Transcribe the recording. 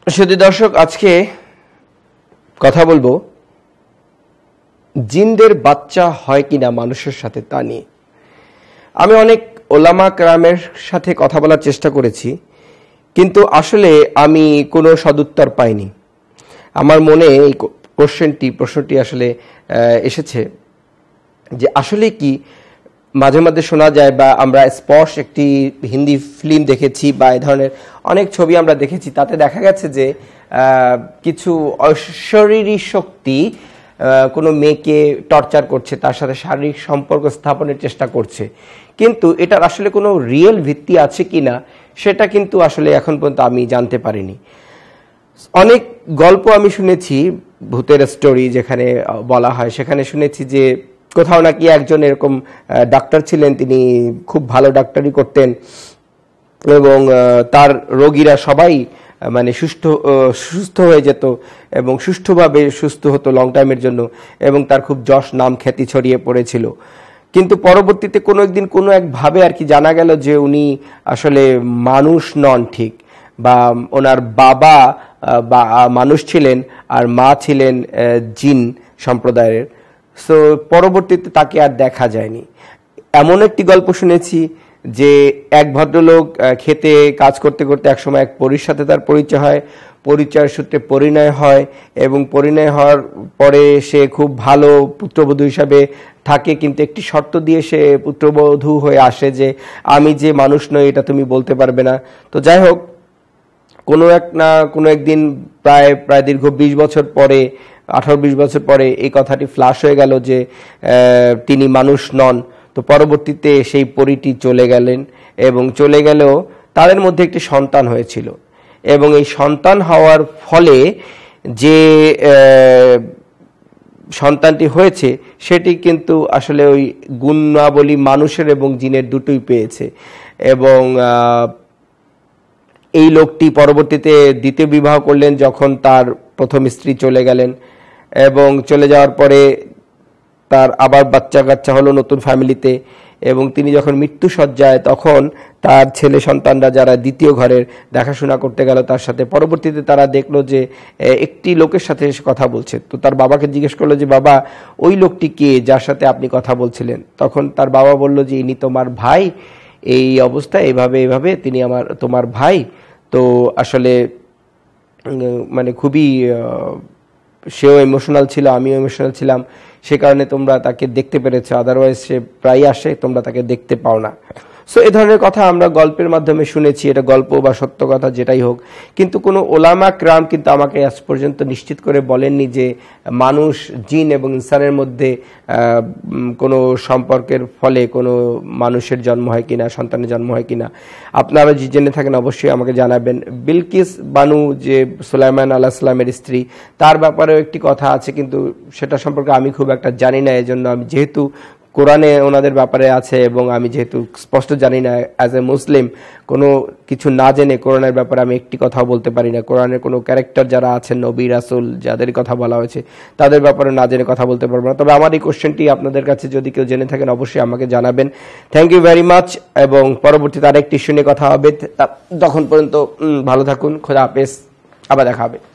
শুধু দর্শক, আজকে কথা বলবো জিনদের বাচ্চা হয় কিনা মানুষের সাথে তা নিয়ে। আমি অনেক ওলামা কেরামের সাথে কথা বলার চেষ্টা করেছি, কিন্তু আসলে আমি কোনো সদুত্তর পাইনি। আমার মনে এই প্রশ্নটি আসলে এসেছে যে আসলে কি মাঝে মাঝে শোনা যায় বা আমরা স্পষ্ট একটি হিন্দি ফিল্ম দেখেছি বা এই ধরনের অনেক ছবি আমরা দেখেছি, তাতে দেখা গেছে যে কিছু অশরীরী শক্তি কোনো মেয়েকে টর্চার করছে, তার সাথে শারীরিক সম্পর্ক স্থাপনের চেষ্টা করছে, কিন্তু এটার আসলে কোনো রিয়েল ভিত্তি আছে কিনা সেটা কিন্তু আসলে এখন পর্যন্ত আমি জানতে পারিনি। অনেক গল্প আমি শুনেছি, ভূতের স্টোরি যেখানে বলা হয়, সেখানে শুনেছি যে কোথাও নাকি একজন এরকম ডাক্তার ছিলেন, তিনি খুব ভালো ডাক্তারি করতেন এবং তার রোগীরা সবাই মানে সুস্থ হয়ে যেত এবং সুষ্ঠুভাবে সুস্থ হতো লং টাইমের জন্য, এবং তার খুব যশ নাম খ্যাতি ছড়িয়ে পড়েছিল। কিন্তু পরবর্তীতে কোনো একদিন কোনো একভাবে আর কি জানা গেল যে উনি আসলে মানুষ নন ঠিক, বা ওনার বাবা বা মানুষ ছিলেন আর মা ছিলেন জিন সম্প্রদায়ের। সো পরবর্তীতে তাকে আর দেখা যায়নি। এমন একটি গল্প শুনেছি যে এক ভদ্রলোক খেতে কাজ করতে করতে একসময় এক পরীর সাথে তার পরিচয় হয়, পরিচয়ের সূত্রে পরিণয় হয়, এবং পরিণয় হওয়ার পরে সে খুব ভালো পুত্রবধূ হিসাবে থাকে, কিন্তু একটি শর্ত দিয়ে সে পুত্রবধূ হয়ে আসে যে আমি যে মানুষ নই এটা তুমি বলতে পারবে না। তো যাই হোক, কোনো একদিন প্রায় দীর্ঘ 20 বছর পরে, 18-20 বছর পরে এই কথাটি ফ্লাশ হয়ে গেল যে তিনি মানুষ নন। তো পরবর্তীতে সেই পরীটি চলে গেলেন, এবং চলে গেলেও তাদের মধ্যে একটি সন্তান হয়েছিল, এবং এই সন্তান হওয়ার ফলে যে সন্তানটি হয়েছে সেটি কিন্তু আসলে ওই গুণাবলী মানুষের এবং জিনের দুটোই পেয়েছে। এবং এই লোকটি পরবর্তীতে দ্বিতীয় বিবাহ করলেন যখন তার প্রথম স্ত্রী চলে গেলেন, এবং চলে যাওয়ার পরে তার আবার বাচ্চা কাচ্চা হলো নতুন ফ্যামিলিতে, এবং তিনি যখন মৃত্যুসজ্জায় তখন তার ছেলে সন্তানরা যারা দ্বিতীয় ঘরের দেখাশোনা করতে গেল তার সাথে, পরবর্তীতে তারা দেখলো যে একটি লোকের সাথে কথা বলছে। তো তার বাবাকে জিজ্ঞেস করলো যে বাবা, ওই লোকটি কে যার সাথে আপনি কথা বলছিলেন? তখন তার বাবা বলল যে ইনি তোমার ভাই, এই অবস্থায় এইভাবে তিনি তোমার ভাই। তো আসলে মানে খুবই সেও ইমোশনাল ছিল, আমিও ইমোশনাল ছিলাম, সে কারণে তোমরা তাকে দেখতে পেরেছো, আদারওয়াইজ সে প্রায় আসে, তোমরা তাকে দেখতে পাও না। সো এই ধরনের কথা আমরা গল্পের মাধ্যমে শুনেছি, এটা গল্প বা সত্য কথা যেটাই হোক, কিন্তু কোনো ওলামা ক্রাম কিন্তু আমাকে আজ পর্যন্ত নিশ্চিত করে বলেননি যে মানুষ, জিন এবং ইনসানের মধ্যে কোনো সম্পর্কের ফলে কোনো মানুষের জন্ম হয় কিনা, সন্তানের জন্ম হয় কিনা। আপনারা যে জেনে থাকেন অবশ্যই আমাকে জানাবেন। বিলকিস বানু যে সুলাইমান আলাইহিস সালামের স্ত্রী, তার ব্যাপারেও একটি কথা আছে, কিন্তু সেটা সম্পর্কে আমি খুব একটা জানি না। এজন্য আমি যেহেতু কোরআনে ওনাদের ব্যাপারে আছে এবং আমি যেহেতু স্পষ্ট জানি না, অ্যাজ এ মুসলিম কোনো কিছু না জেনে কোরআনের ব্যাপারে আমি একটি কথাও বলতে পারি না। কোরআনের কোনো ক্যারেক্টার যারা আছেন, নবী রাসূল যাদের কথা বলা হয়েছে, তাদের ব্যাপারে না জেনে কথা বলতে পারবো না। তবে আমার এই কোশ্চেনটি আপনাদের কাছে যদি কেউ জেনে থাকেন অবশ্যই আমাকে জানাবেন। থ্যাংক ইউ ভেরি মাচ, এবং পরবর্তীতে আরেকটি ইস্যু নিয়ে কথা হবে। তখন পর্যন্ত ভালো থাকুন, খোদা হাফেজ, আবার দেখা হবে।